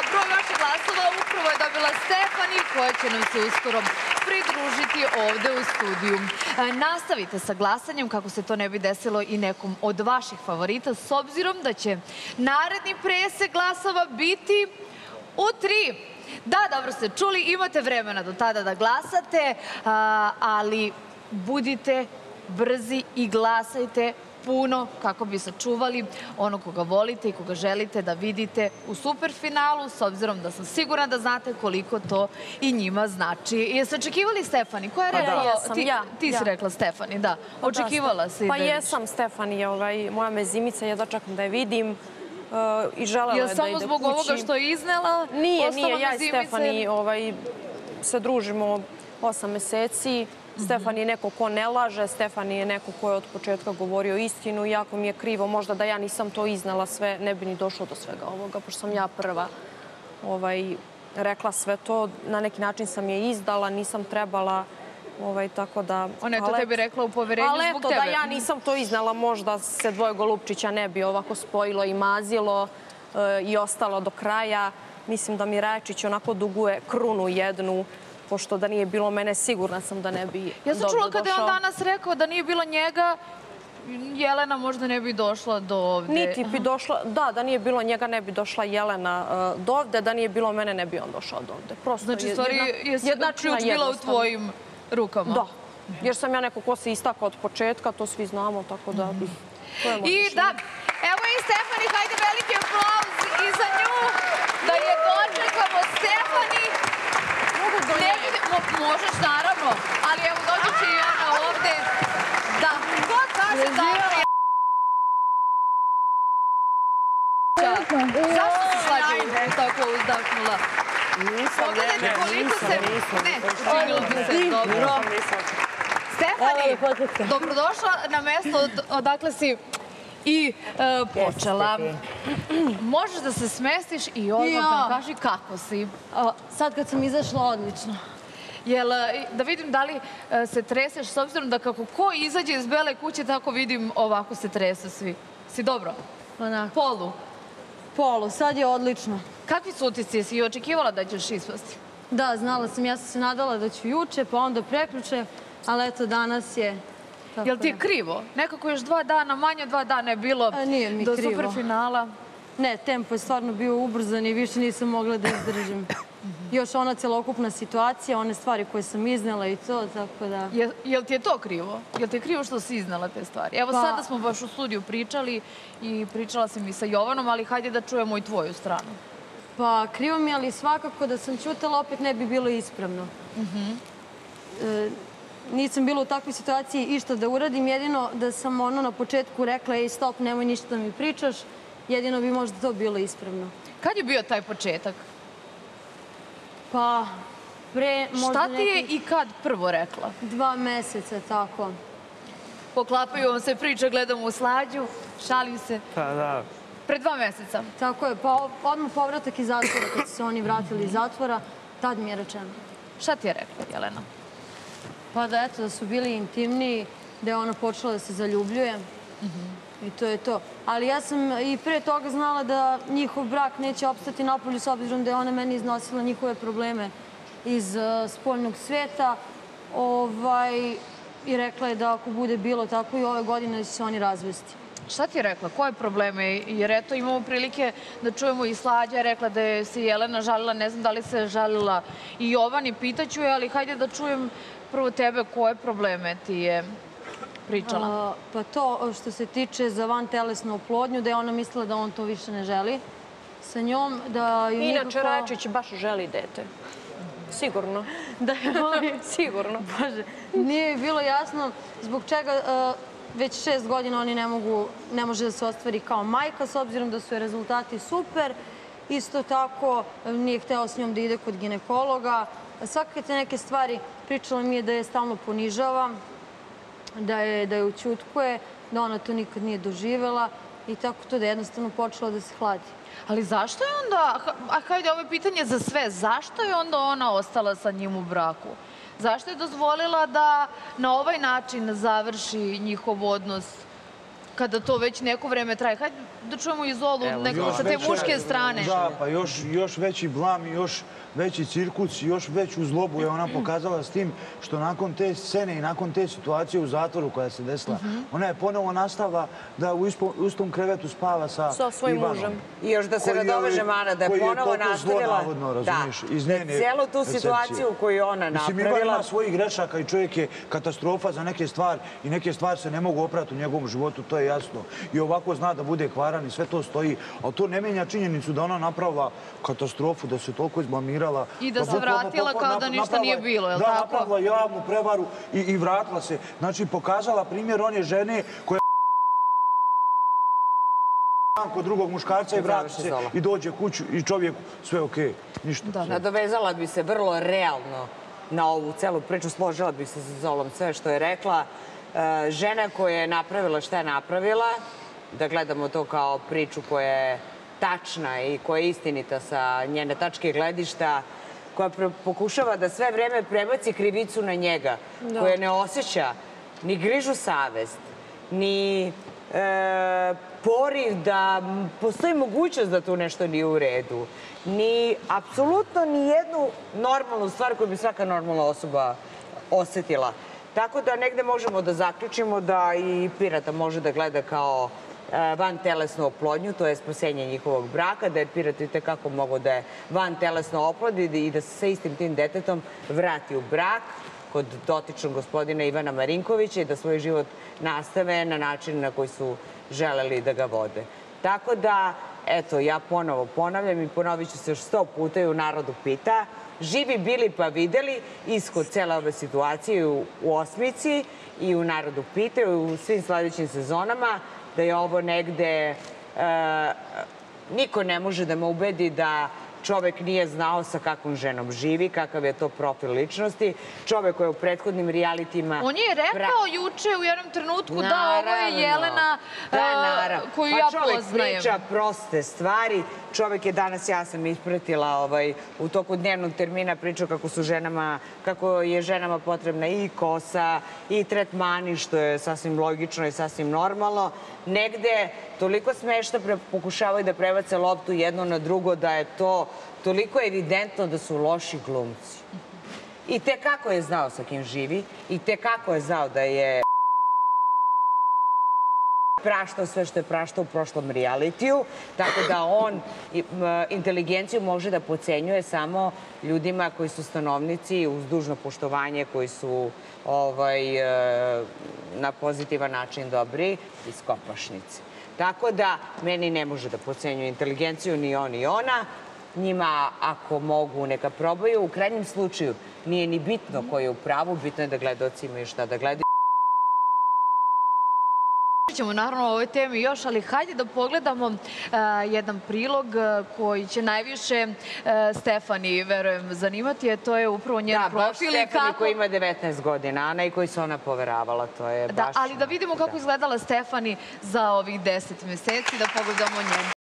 broj vaših glasova upravo je dobila Stefani, koja će nam se uskoro pridružiti ovde u studiju. Nastavite sa glasanjem kako se to ne bi desilo i nekom od vaših favorita, s obzirom da će naredni presek glasova biti u 3. Da, dobro ste čuli, imate vremena do tada da glasate, ali budite brzi i glasajte puno kako bi sačuvali ono koga volite i koga želite da vidite u superfinalu, s obzirom da sam sigurna da znate koliko to i njima znači. Jeste očekivali Stefani? Koja je rekla? Ti si rekla Stefani, da. Očekivala si? Pa jesam Stefani, moja mezimica, jedva čekam da je vidim i želela je da ide kući. Je samo zbog ovoga što je iznela? Nije, ja i Stefani se družimo 8 meseci. Stefan je neko ko ne laže, Stefan je neko ko je od početka govorio istinu, iako mi je krivo, možda da ja nisam to iznala sve, ne bi ni došlo do svega ovoga, pošto sam ja prva rekla sve to. Na neki način sam je izdala, nisam trebala, tako da... Ona je to tebi rekla u poverenju zbog tebe. Ali eto, da ja nisam to iznala, možda se dvoje golupčića ne bi ovako spojilo i mazilo i ostalo do kraja. Mislim da mi Rajačić onako duguje krunu jednu, pošto da nije bilo mene, sigurna sam da ne bi dobro došao. Ja sam čula kada je on danas rekao da nije bilo njega, Jelena možda ne bi došla do ovde. Niti bi došla, da nije bilo njega ne bi došla Jelena do ovde, da nije bilo mene ne bi on došao do ovde. Znači, stvari je ključ bila u tvojim rukama. Da, jer sam ja neko ko se istakao od početka, to svi znamo, tako da... I da, evo i Stefani, hajde veliki aplauz i za nju, da je dočekamo Stefani. Možeš, naravno, ali evo dođe će i ona ovde. Da, ko kaže da ona je... Zašto se slađe tako uzdahnula? Pogledajte koliko se... Ne, učinilo bi se dobro. Stefani, dobrodošla na mesto odakle si i počela. Možeš da se smestiš i odmah nam kaži kako si. Sad kad sam izašla, odlično. Jel, da vidim da li se treseš, s obzirom da kako ko izađe iz Bele kuće, tako vidim ovako se trese svi. Si dobro? Polu? Polu, sad je odlično. Kakvi su utisci? Jesi i očekivala da ćeš ispasti? Da, znala sam. Ja sam se nadala da ću juče, pa onda prekjuče, ali eto, danas je... Jel ti je krivo? Nekako još 2 dana, manje 2 dana je bilo do superfinala. Ne, tempo je stvarno bio ubrzan i više nisam mogla da izdržim. Još ona celokupna situacija, one stvari koje sam iznela i to, tako da... Jel ti je to krivo? Jel ti je krivo što si iznela te stvari? Evo sada smo baš u studiju pričali i pričala sam i sa Jovanom, ali hajde da čujemo i tvoju stranu. Pa krivo mi je, ali svakako da sam ćutala opet ne bi bilo ispravno. Nisam bila u takvoj situaciji išta da uradim, jedino da sam na početku rekla ej stop, nemoj ništa da mi pričaš, jedino bi možda to bilo ispravno. Kad je bio taj početak? Pa, pre možda Šta ti je i kad prvo rekla? 2 meseca, tako. Poklapaju vam se priče, gledamo u Slađu, šalim se. Pa da. Pre 2 meseca? Tako je, pa odmah povratak iz zatvora, kad su se oni vratili iz zatvora, tad mi je rečeno. Šta ti je rekla, Jelena? Pa da, eto, da su bili intimniji, da je ona počela da se zaljubljuje. I to je to. Ali ja sam i pre toga znala da njihov brak neće opstati napolju, s obzirom da je ona meni iznosila njihove probleme iz spoljnog sveta. I rekla je da ako bude bilo tako i ove godine će se oni razvesti. Šta ti je rekla? Koje probleme? Jer eto imamo prilike da čujemo i Slađa je rekla da je se Jelena žalila, ne znam da li se žalila i Jovan i pitaću je, ali hajde da čujem prvo tebe koje probleme ti je pričala. Pa to što se tiče za vantelesnu oplodnju, da je ona mislila da on to više ne želi sa njom. Inače, Rajačić baš želi dete. Sigurno. Sigurno. Bože, nije bilo jasno zbog čega već 6 godina oni ne može da se ostvari kao majka, s obzirom da su je rezultati super. Isto tako nije hteo s njom da ide kod ginekologa. Svakakve te neke stvari pričala mi je da je stalno ponižava, da je ućutkuje, da ona to nikad nije doživela i tako to da je jednostavno počela da se hladi. Ali zašto je onda, hajde ovo je pitanje za sve, zašto je onda ona ostala sa njim u braku? Zašto je dozvolila da na ovaj način završi njihov odnos kada to već neko vreme traje. Hajde da čujemo Izolu nekako sa te muške strane. Da, pa još veći blam i još veći cirkus i još veću zlobu je ona pokazala s tim što nakon te scene i nakon te situacije u zatvoru koja se desila, ona je ponovo nastavila da u istom krevetu spava sa svojim Ivanom. mužem. I još da se nadovežem, Ana, da je ponovo nastavila cijelu tu situaciju koju ona napravila. Mislim, Ivan ima svojih grešaka i čovjek je katastrofa za neke stvari i neke stvari se ne mogu oprati u njegovom životu, to je jasno. I ovako zna da bude kvaran i sve to stoji, ali to ne menja činjenicu da ona napravila katastrofu, da se toliko izblamirala. I da se vratila kao da ništa nije bilo, je li tako? Da, napravila javnu prevaru i vratila se. Znači, pokazala primjer one žene koja kod drugog muškarca i vrati se i dođe kuću i čovjeku sve okej, ništa. Nadovezala bi se vrlo realno na ovu celu priču, složila bi se sa Zolom sve što je rekla. Žena koja je napravila šta je napravila, da gledamo to kao priču koja je tačna i koja je istinita sa njene tačke gledišta, koja pokušava da sve vreme prebaci krivicu na njega, koja ne osjeća ni grižu savest, ni poriv da postoji mogućnost da tu nešto nije u redu, ni apsolutno ni jednu normalnu stvar koju bi svaka normalna osoba osetila. Tako da negde možemo da zaključimo da i Pirata može da gleda kao vantelesnu oplodnju, to je spasenje njihovog braka, da je Pirat i tekako mogo da je vantelesno oplodi i da se sa istim tim detetom vrati u brak kod dotičnog gospodina Ivana Marinkovića i da svoj život nastave na način na koji su želeli da ga vode. Tako da, eto, ja ponovo ponavljam i ponovit ću se još 100 puta i u narodu pita. Živi bili pa videli ishod cele ove situacije u Osmici i u narodu pita i u svim sledećim sezonama da je ovo negde... Niko ne može da me ubedi da čovek nije znao sa kakvom ženom živi, kakav je to profil ličnosti. Čovek koji je u prethodnim realitima... On je rekao juče u jednom trenutku da ovo je Jelena koju ja poznajem. Čovek priča proste stvari. Čovek je danas, ja sam ispratila u toku dnevnog termina pričao kako je ženama potrebna i kosa i tretmani, što je sasvim logično i sasvim normalno. Negde toliko smešno pokušavaju da prebace loptu jedno na drugo da je to toliko evidentno da su loši glumci. I tekako je znao sa kim živi, i tekako je znao da je praštao sve što je praštao u prošlom realitiju, tako da on inteligenciju može da pocenjuje samo ljudima koji su stanovnici uz dužno poštovanje, koji su na pozitivan način dobri iz Kopašnice. Tako da meni ne može da pocenjuje inteligenciju ni on ni ona. Njima, ako mogu, neka probaju. U krajnjem slučaju nije ni bitno ko je u pravu, bitno je da gledaoci imaju šta da gledaju. Ćemo naravno o ovoj temi još, ali hajde da pogledamo jedan prilog koji će najviše Stefani, verujem, zanimati, a to je upravo njen profil. Da, baš Stefani koji ima 19 godina, Ana, i koji se ona poveravala, to je baš... Da, ali da vidimo kako izgledala Stefani za ovih 10 meseci, da pogledamo njen